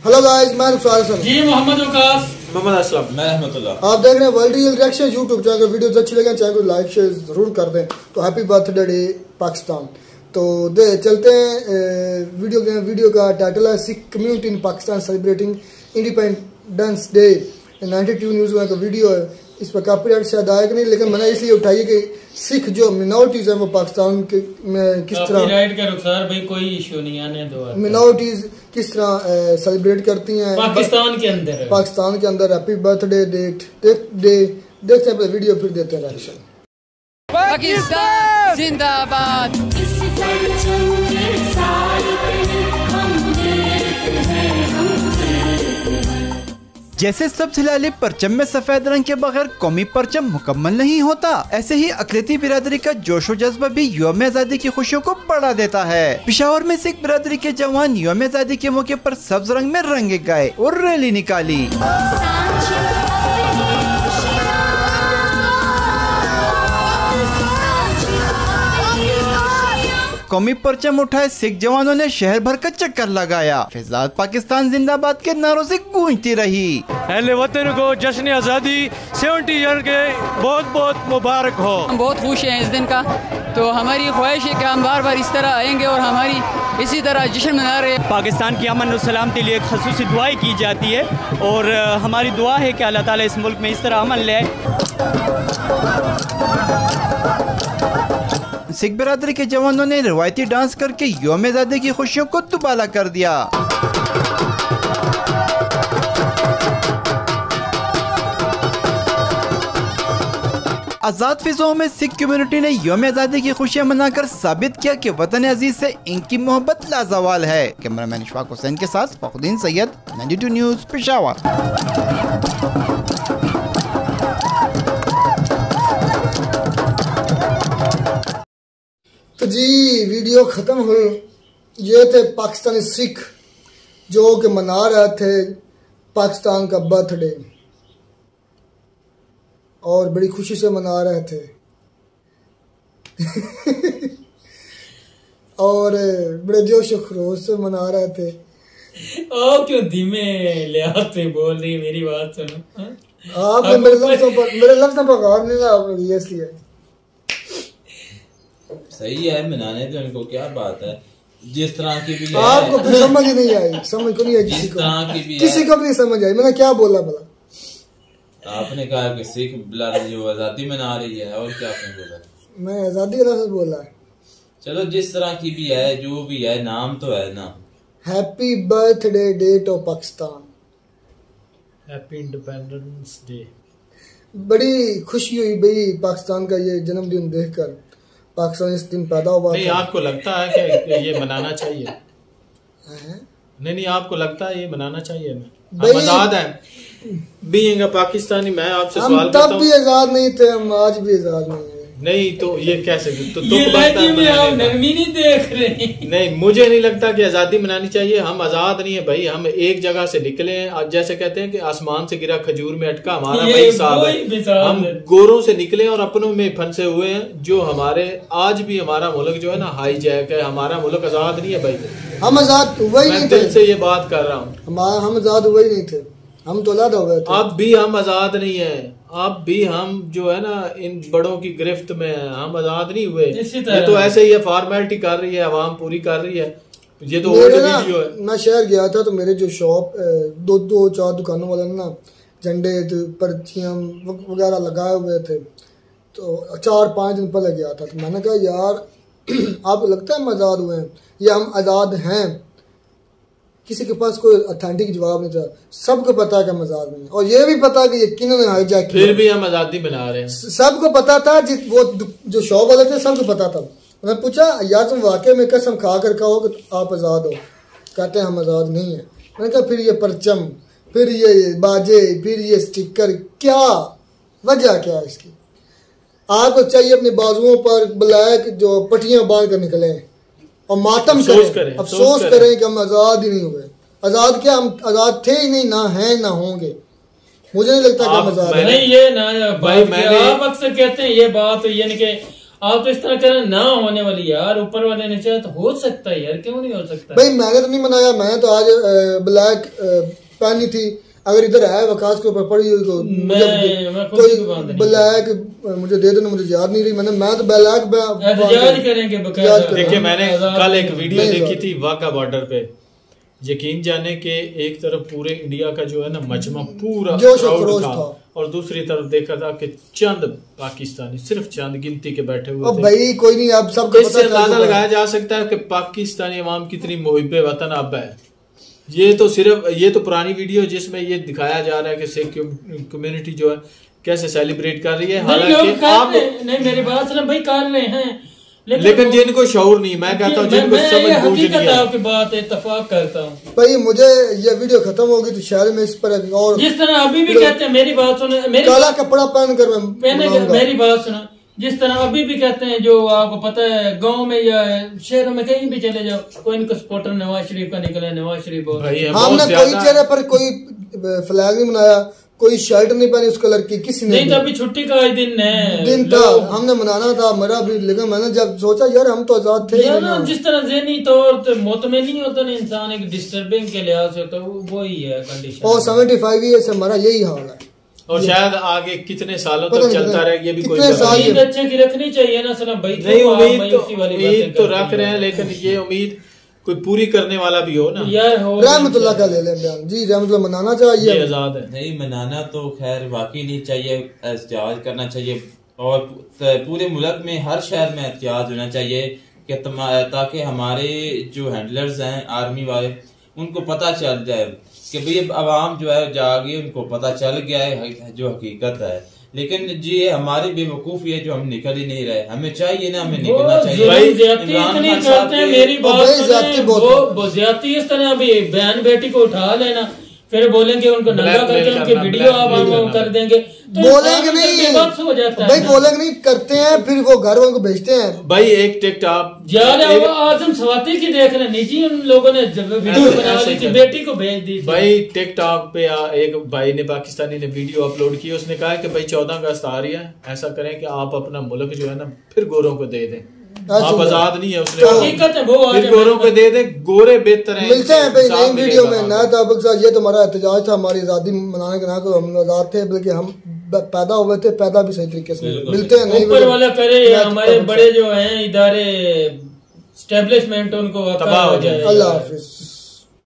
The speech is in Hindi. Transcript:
हेलो गाइस, मैं रुखसार हसन जी, मोहम्मद वकास, मोहम्मद असलम, मैं अहमदुल्लाह। आप देख रहे हैं World Real Reaction YouTube channel. Videos अच्छी लगे चैनल को लाइक शेयर जरूर कर दें। तो हैप्पी बर्थडे डे पाकिस्तान। तो चलते हैं वीडियो का टाइटल है Sikh community in Pakistan celebrating Independence Day. 92 news का वीडियो है। इस पर कॉपीराइट शायद आएगा नहीं, लेकिन मैंने इसलिए उठाई कि सिख जो मिनॉरिटीज है वो पाकिस्तान के में किस तरह कॉपीराइट का रुखसार भाई कोई इशू नहीं आने दो। मिनॉरिटीज किस तरह सेलिब्रेट करती हैं पाकिस्तान के अंदर हैप्पी बर्थडे देखते हैं वीडियो, फिर देते हैं रिएक्शन। पाकिस्तान जिंदाबाद। जैसे सब हिलाली परचम में सफेद रंग के बगैर कौमी परचम मुकम्मल नहीं होता, ऐसे ही अकलियती बिरादरी का जोशो जज्बा भी यौम आज़ादी की खुशियों को बढ़ा देता है। पेशावर में सिख बिरादरी के जवान यौम आज़ादी के मौके पर सब्ज रंग में रंगे गए और रैली निकाली। कौमी परचम उठाए सिख जवानों ने शहर भर का चक्कर लगाया। फिजात पाकिस्तान जिंदाबाद के नारों से गूंजती रही। अहले वतन को जश्न आज़ादी 70 ईयर के बहुत बहुत मुबारक हो। हम बहुत खुश हैं इस दिन का। तो हमारी ख्वाहिश है कि हम बार बार इस तरह आएंगे और हमारी इसी तरह जश्न मना रहे हैं। पाकिस्तान की अमन और सलामती के लिए खसूसी दुआएं की जाती है और हमारी दुआ है कि अल्लाह ताला इस मुल्क में इस तरह अमन ले आए। सिख बिरादरी के जवानों ने रिवायती डांस करके यौम आज़ादी की खुशियों को दुबाला कर दिया। आज़ाद फिजाओं में सिख कम्युनिटी ने यौम आज़ादी की खुशियां मनाकर साबित किया कि वतन अजीज से इनकी मोहब्बत लाजवाल है। कैमरामैन इशफाक हुसैन के साथ फखरुद्दीन सैयद, 92 न्यूज़, पेशावर। तो जी वीडियो ख़त्म हुई। ये थे पाकिस्तानी सिख जो कि मना रहे थे पाकिस्तान का बर्थडे और बड़ी खुशी से मना रहे थे और बड़े जोश खरोश से मना रहे थे। ओ क्यों धीमे लिहाज बोल रही, मेरी बात सुनो। आपने मेरे लफ्ज़ों पर गौर नहीं किया, इसलिए सही है, मनाने तो इनको क्या बात है। जिस तरह की भी आपको फिर समझ ही नहीं आई, समझ को नहीं आई किसी को भी नहीं समझ आई। मैंने क्या बोला भला? आपने कहा कि सिख बिरादरी जो आज़ादी मना रही है, और क्या आपने बोला? मैं आज़ादी का लफ्ज़ बोला है। चलो जिस तरह की भी है, जो भी है, नाम तो है ना। Happy birthday date of Pakistan, happy Independence Day. बड़ी खुशी हुई भाई पाकिस्तान का ये जन्मदिन देखकर। पाकिस्तान इस दिन पैदा हुआ। नहीं, आपको लगता है कि ये मनाना चाहिए? नहीं, आपको लगता है ये मनाना चाहिए? हम आजाद हैं, बीइंग अ पाकिस्तानी। मैं आपसे सवाल करता हूं, तब भी आजाद नहीं थे, हम आज भी आजाद नहीं है। नहीं तो ये कैसे तो नरमी नहीं देख रहे? नहीं, मुझे नहीं लगता कि आजादी मनानी चाहिए। हम आजाद नहीं है भाई, हम एक जगह से निकले हैं। आज जैसे कहते हैं कि आसमान से गिरा खजूर में अटका हमारा भाई साहब है। हम गोरों से निकले और अपनों में फंसे हुए हैं। जो हमारे आज भी हमारा मुल्क जो है ना हाई जैक है। हमारा मुल्क आजाद नहीं है भाई। हम आजाद हुए ही नहीं थे। दिल से ये बात कर रहा हूँ, हम आजाद हुए ही नहीं थे, हम तो अलग हो गए थे। अब भी हम आजाद नहीं है, अब भी हम जो है ना इन बड़ों की गिरफ्त में है। हम आजाद नहीं हुए। ये तो ऐसे ही है, फॉर्मेलिटी कर रही है, आवाम पूरी कर रही है। ये तो ओल्ड वीडियो है। मैं शहर गया था तो मेरे जो शॉप दो चार दुकानों वाले ना झंडे पर्चियां वगैरह लगाए हुए थे। तो 4-5 दिन पहले गया था तो मैंने कहा यार आपको लगता है हम आजाद हुए हैं या हम आजाद हैं? किसी के पास कोई ऑथेंटिक जवाब नहीं था। सबको पता है कि हम आजाद नहीं है और ये भी पता है कि ये किन्होंने हाईजैक किया। फिर भी हम आजादी बना रहे हैं। सबको पता था, वो जो शॉप वाले थे सबको पता था। मैंने पूछा यार तुम वाकई में कसम खा कर कहो कि आप आजाद हो? कहते हैं हम आजाद नहीं है। मैंने कहा फिर ये परचम, फिर ये बाजे, फिर ये स्टिकर, क्या वजह क्या है इसकी? आपको चाहिए अपने बाजुओं पर ब्लैक जो पट्टियां बांध कर निकले और मातम करें, अफसोस करें कि हम आजाद ही नहीं हुए। आजाद क्या, हम आजाद थे ही नहीं, ना हैं ना होंगे। मुझे नहीं लगता कि हम आजाद नहीं। ये ना भाई, आप अक्सर कहते हैं ये बात, यानी कि आप तो इस तरह करें ना होने वाली यार, ऊपर वाले ने चाहे तो हो सकता है यार, क्यों नहीं हो सकता? भाई मैंने तो नहीं मनाया, मैं तो आज ब्लैक पहनी थी, अगर इधर है वकास के ऊपर पड़ी हुई तो कोई ब्लैक मुझे दे देना, मुझे याद नहीं रही, मैं तो ब्लैक करेंगे। देखिए मैंने कल एक वीडियो देखी थी वाका बॉर्डर पे, यकीन जाने के एक तरफ पूरे इंडिया का जो है ना मजमा पूरा क्राउड था और दूसरी तरफ देखा था कि चंद पाकिस्तानी, सिर्फ चंद गिनती के बैठे हुए थे। भाई कोई नहीं, आप सबको इससे अंदाजा लगाया जा सकता है कि पाकिस्तानी अवाम कितनी मुहिब्बे वतन अब है। ये तो पुरानी वीडियो जिसमें ये दिखाया जा रहा है कि सिख कम्युनिटी जो है कैसे सेलिब्रेट कर रही है, हालांकि आप नहीं मेरी बात सुनो भाई, कर रहे हैं लेकिन जिनको शौर नहीं, मैं कहता हूँ जिनको समझ बूझ नहीं है। आपकी बात इत्तेफाक करता हूँ भाई, मुझे ये वीडियो खत्म होगी तो शायद मैं इस पर और जिस तरह अभी भी कहते हैं, मेरी बात सुनो, काला कपड़ा पहन कर मेरी बात सुनो, जिस तरह अभी भी कहते हैं, जो आपको पता है गांव में या शहरों में कहीं भी चले जाओ, कोई इनको सपोर्टर नवाज शरीफ का निकला, नवाज शरीफ बोल, हमने कोई चेहरे पर कोई फ्लैग नहीं बनाया, कोई शर्ट नहीं पहनी उस कलर की, किसी ने नहीं। तो अभी छुट्टी का दिन था, हमने मनाना था मेरा भी, लेकिन मैंने जब सोचा यार हम तो आजाद थे ना, जिस तरह ज़हनी तौर पे मुतमिन नहीं होता ना इंसान, एक डिस्टर्बिंग के लिहाज से, तो वो ही है कंडीशन। और 75 ईयर से हमारा यही हाल है, और शायद आगे कितने सालों तक चलता रहे, ये भी कोई उम्मीद अच्छे की रखनी चाहिए ना सलाम भाई। नहीं, उम्मीद तो रख रहे हैं, लेकिन ये उम्मीद कोई पूरी करने वाला भी हो ना यार। रहमतुल्लाह का ले लें बयान जी, रहमतुल्लाह मनाना चाहिए, आजाद है। नहीं मनाना तो खैर वाकई नहीं चाहिए, एहतजाज करना चाहिए, और पूरे मुल्क में हर शहर में एहतजाज होना चाहिए कि ताकि हमारे जो हैंडलर्स हैं आर्मी वाले, उनको पता चल जाए कि भाई अवाम जो है जागे, उनको पता चल गया है जो हकीकत है। लेकिन ये हमारी बेवकूफी है जो हम निकल ही नहीं रहे, हमें चाहिए ना, हमें निकलना चाहिए। भाई इतनी करते हैं, मेरी बात वो ज्यादती इस तरह अभी बहन बेटी को उठा लेना, फिर बोलेंगे उनको नंगा करके उनकी वीडियो आप कर देंगे, तो बोलेंगे नहीं हो जाता है भाई, बोलेंगे नहीं, करते हैं, फिर वो घर वालों को भेजते हैं। भाई एक टिकटॉक आजम स्वाति की देख रहे निजी, उन लोगों ने वीडियो बना ली थी, बेटी को भेज दी। भाई टिकटॉक पे एक भाई ने, पाकिस्तानी ने वीडियो अपलोड की, उसने कहा कि भाई 14 अगस्त आ रही है, ऐसा करें कि आप अपना मुल्क जो है ना फिर गोरों को दे दें, आप आजाद नहीं है उसने, हकीकत है वो फिर गोरों को दे दे, गोरे बेहतर हैं। मिलते हैं भाई नई वीडियो में, नया ताबक साहब, ये तुम्हारा एहतजाज था हमारी आजादी मनाने के, ना को हम आजाद थे, बल्कि हम पैदा हुए थे, पैदा भी सही तरीके से। मिलते हैं नई ऊपर वाला करे, हमारे बड़े जो हैं इदारे एस्टेब्लिशमेंट, उनको तबाह हो जाए। अल्लाह हाफिज।